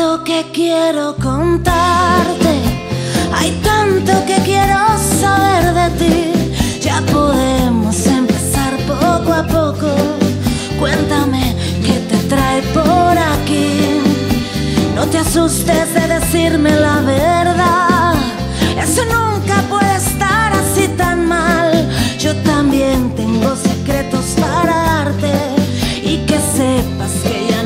tanto que quiero contarte, hay tanto que quiero saber de ti. Ya podemos empezar poco a poco. Cuéntame qué te trae por aquí. No te asustes de decirme la verdad, eso nunca puede estar así tan mal. Yo también tengo secretos para darte y que sepas que ya